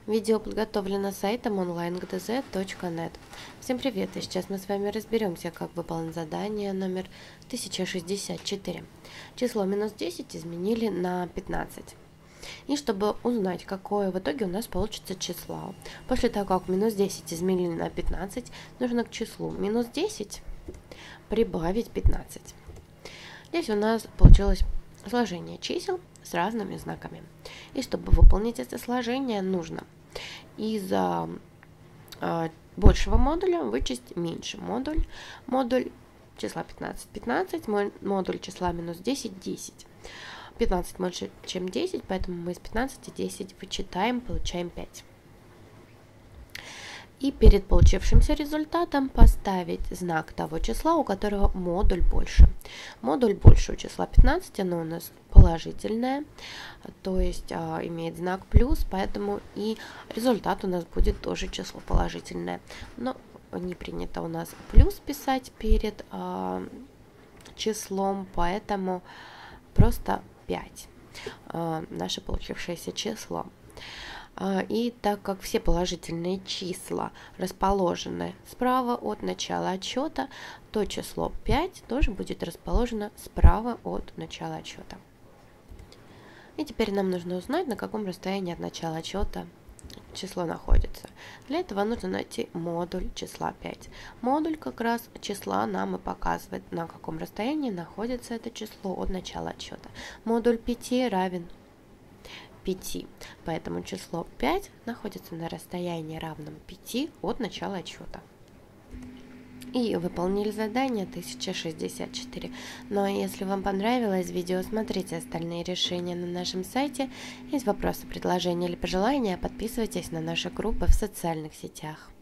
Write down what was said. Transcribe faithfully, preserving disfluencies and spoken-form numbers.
Видео подготовлено сайтом онлайн точка гэ дэ зет точка нет. Всем привет, и сейчас мы с вами разберемся, как выполнить задание номер тысяча шестьдесят четыре. Число минус десять изменили на пятнадцать. И чтобы узнать, какое в итоге у нас получится число, после того, как минус десять изменили на пятнадцать, нужно к числу минус десять прибавить пятнадцать. Здесь у нас получилось сложение чисел с разными знаками. И чтобы выполнить это сложение, нужно из а, а, большего модуля вычесть меньший модуль. Модуль числа пятнадцать пятнадцать, модуль числа минус десять десять. пятнадцать больше, чем десять, поэтому мы из пятнадцати десять вычитаем, получаем пять. И перед получившимся результатом поставить знак того числа, у которого модуль больше. Модуль больше у числа пятнадцать, оно у нас положительное, то есть а, имеет знак плюс, поэтому и результат у нас будет тоже число положительное. Но не принято у нас плюс писать перед а, числом, поэтому просто пять а, наше получившееся число. И так как все положительные числа расположены справа от начала отсчета, то число пять тоже будет расположено справа от начала отсчета. И теперь нам нужно узнать, на каком расстоянии от начала отсчета число находится. Для этого нужно найти модуль числа пять. Модуль как раз числа нам и показывает, на каком расстоянии находится это число от начала отсчета. Модуль пяти равен пяти, поэтому число пять находится на расстоянии равном пяти от начала отсчета. И выполнили задание тысяча шестьдесят четыре. Но если вам понравилось видео, смотрите остальные решения на нашем сайте. Есть вопросы, предложения или пожелания, подписывайтесь на наши группы в социальных сетях.